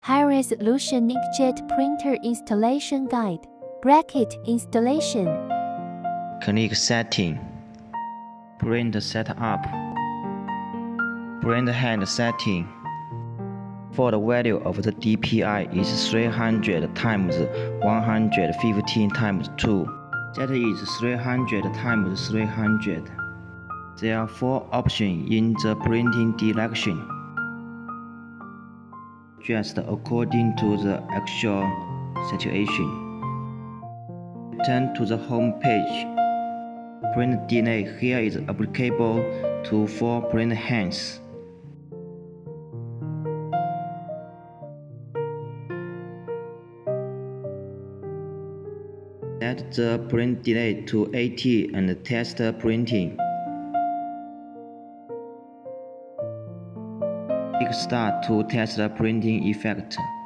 High-resolution inkjet printer installation guide. Bracket installation. Click Setting. Print Setup. Print head setting. For the value of the DPI is 300 times 115 times 2. That is 300 times 300. There are 4 options in the printing direction. Adjust according to the actual situation. Return to the home page. Print delay here is applicable to 4 print heads. Set the print delay to 80 and test printing. Click Start to test the printing effect.